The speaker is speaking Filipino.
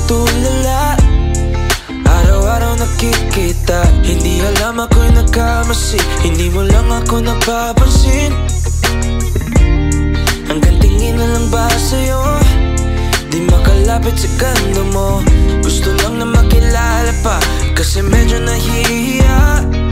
tulala. Araw-araw nakikita, hindi alam ako'y nagkamasi. Hindi mo lang ako napapansin. Hanggang tingin na lang ba sa'yo, di makalapit sa ganda mo. Gusto lang na makilala pa, kasi medyo nahihiya.